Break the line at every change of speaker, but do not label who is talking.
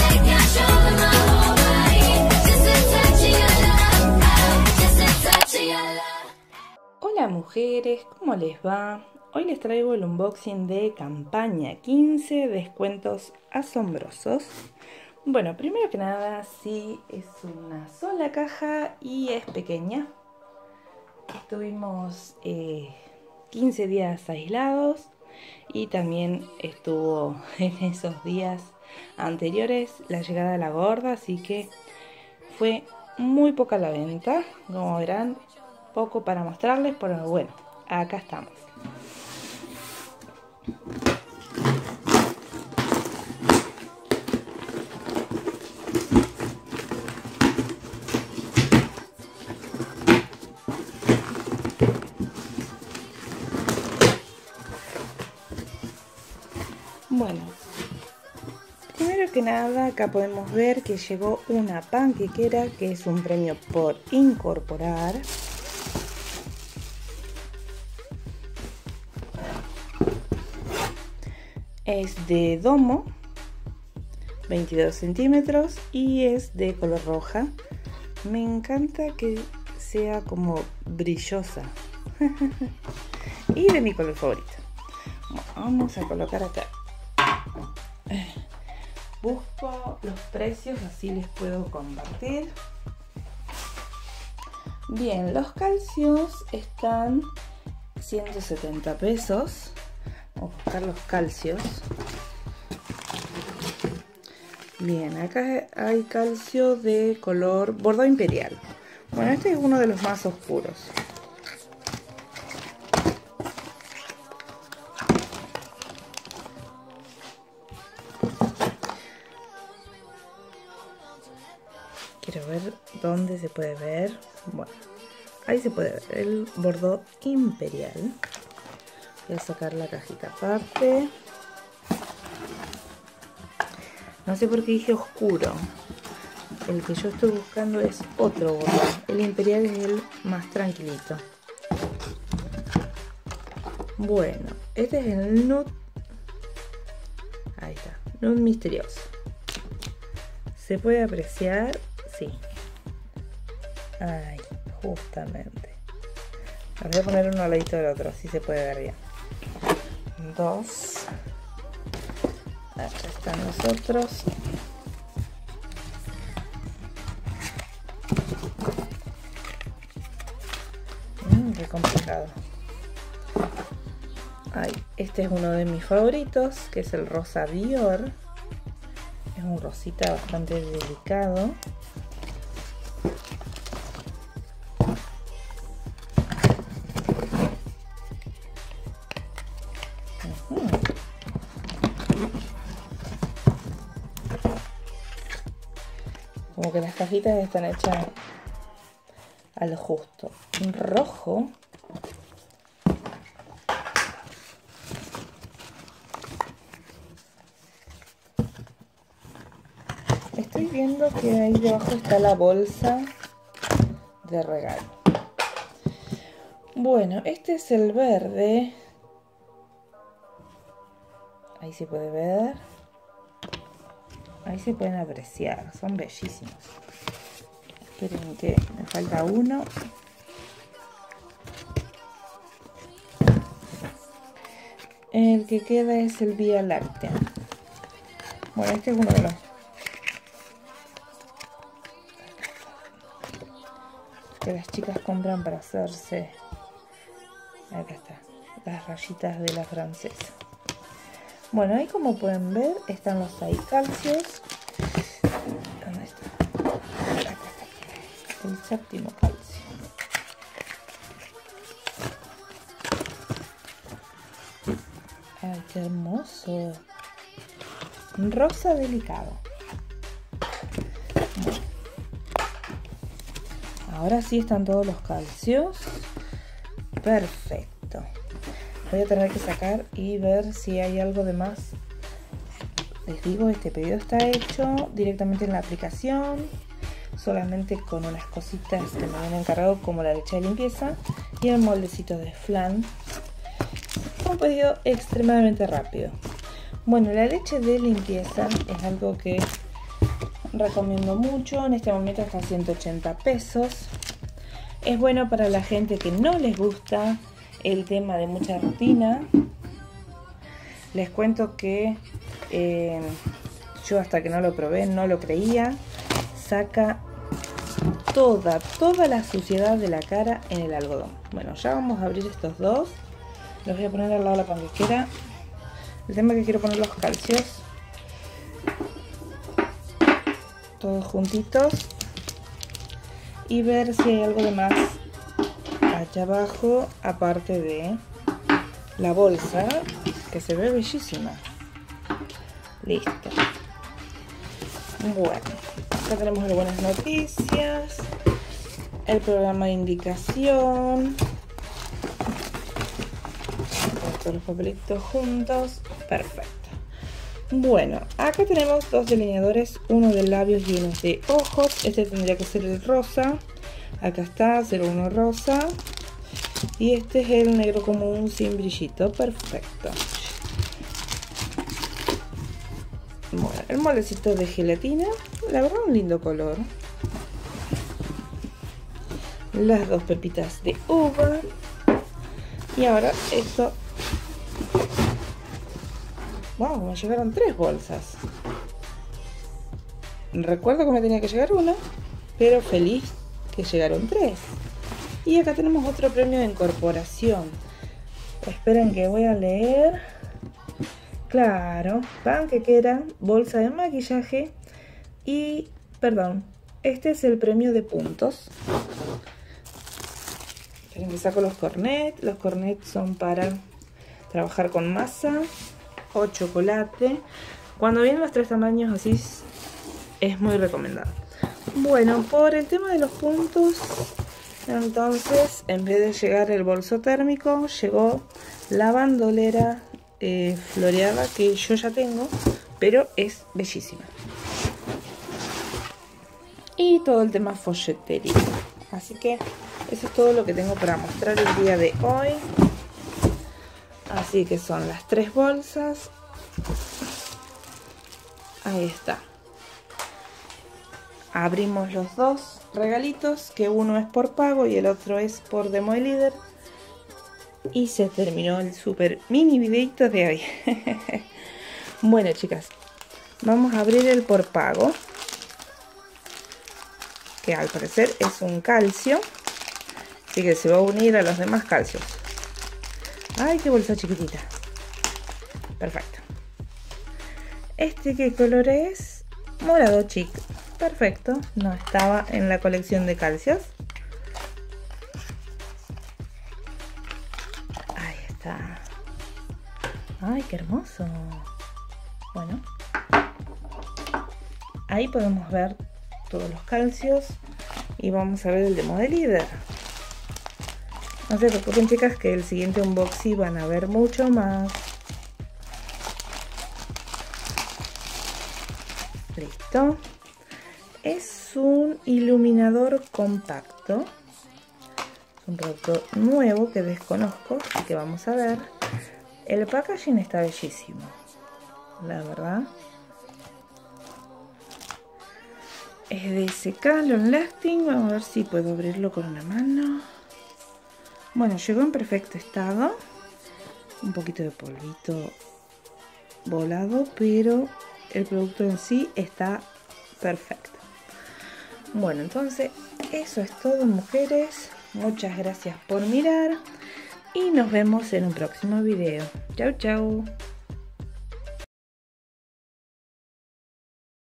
Hola mujeres, ¿cómo les va? Hoy les traigo el unboxing de campaña 15, descuentos asombrosos. Bueno, primero que nada, sí, es una sola caja y es pequeña. Estuvimos 15 días aislados y también estuvo en esos días anteriores la llegada de la gorda, así que fue muy poca la venta, como verán, poco para mostrarles, pero bueno, acá estamos. Bueno, primero que nada acá podemos ver que llegó una panquequera, que es un premio por incorporar. Es de domo, 22 centímetros y es de color roja. Me encanta que sea como brillosa y de mi color favorito. Vamos a colocar acá. Busco los precios, así les puedo compartir. Bien, los calcios están 170 pesos. Vamos a buscar los calcios. Bien, acá hay calcio de color bordeaux imperial. Bueno, este es uno de los más oscuros. Quiero ver dónde se puede ver. Bueno, ahí se puede ver el bordeaux imperial. Voy a sacar la cajita aparte. No sé por qué dije oscuro. El que yo estoy buscando es otro bordeaux. El imperial es el más tranquilito. Bueno, este es el nude. Ahí está, nude misterioso. ¿Se puede apreciar? Sí. Ay, justamente. Voy a poner uno al ladito del otro, así se puede ver bien. Dos. Acá están los otros. Qué complicado. Ay, este es uno de mis favoritos, que es el rosa Dior. Es un rosita bastante delicado. Como que las cajitas están hechas a lo justo. Un rojo. Estoy viendo que ahí debajo está la bolsa de regalo. Bueno, este es el verde. Ahí se puede ver. Ahí se pueden apreciar, son bellísimos. Esperen que me falta uno. El que queda es el Vía Láctea. Bueno, este es uno de los que las chicas compran para hacerse. Acá está, las rayitas de la francesa. Bueno, ahí como pueden ver están los calcios. ¿Dónde está? Acá está. El séptimo calcio. Ay, qué hermoso. Rosa delicado. Bueno. Ahora sí están todos los calcios. Perfecto. Voy a tener que sacar y ver si hay algo de más. Les digo, este pedido está hecho directamente en la aplicación, solamente con unas cositas que me habían encargado, como la leche de limpieza y el moldecito de flan. Un pedido extremadamente rápido. Bueno, la leche de limpieza es algo que recomiendo mucho. En este momento está a 180 pesos. Es bueno para la gente que no les gusta el tema de mucha rutina. Les cuento que yo hasta que no lo probé no lo creía. Saca toda la suciedad de la cara en el algodón. Bueno, ya vamos a abrir estos dos. Los voy a poner al lado de la panquequera. El tema es que quiero poner los calcios todos juntitos y ver si hay algo de más allá abajo, aparte de la bolsa, que se ve bellísima. Listo. Bueno, acá tenemos algunas noticias, el programa de indicación, todos los papelitos juntos. Perfecto. Bueno, acá tenemos dos delineadores, uno de labios y uno de ojos. Este tendría que ser el rosa. Acá está, 01 rosa. Y este es el negro común sin brillito. Perfecto. Bueno, el moldecito de gelatina. La verdad, un lindo color. Las dos pepitas de uva. Y ahora esto. Wow, me llegaron 3 bolsas. Recuerdo que me tenía que llegar una, pero feliz que llegaron 3. Y acá tenemos otro premio de incorporación. Esperen que voy a leer. Claro, panquequera, bolsa de maquillaje y, perdón, este es el premio de puntos. Esperen que saco los cornets. Los cornets son para trabajar con masa o chocolate. Cuando vienen los 3 tamaños así es muy recomendado. Bueno, por el tema de los puntos, entonces en vez de llegar el bolso térmico, llegó la bandolera floreada, que yo ya tengo, pero es bellísima. Y todo el tema folletería. Así que eso es todo lo que tengo para mostrar el día de hoy. Así que son las 3 bolsas. Ahí está. Abrimos los dos regalitos, que uno es por pago y el otro es por Demo de Líder. Y se terminó el super mini videito de hoy. Bueno, chicas, vamos a abrir el por pago, que al parecer es un calcio, así que se va a unir a los demás calcios. Ay, qué bolsa chiquitita. Perfecto. ¿Este qué color es? Morado chic. Perfecto. No estaba en la colección de calcios. Ahí está. Ay, qué hermoso. Bueno. Ahí podemos ver todos los calcios. Y vamos a ver el Demo de Líder. No se preocupen, chicas, que el siguiente unboxing van a ver mucho más. Listo. Es un iluminador compacto. Es un producto nuevo que desconozco, así que vamos a ver. El packaging está bellísimo, la verdad. Es de SK Long Lasting. Vamos a ver si puedo abrirlo con una mano. Bueno, llegó en perfecto estado. Un poquito de polvito volado, pero el producto en sí está perfecto. Bueno, entonces eso es todo, mujeres. Muchas gracias por mirar y nos vemos en un próximo video. Chau, chau.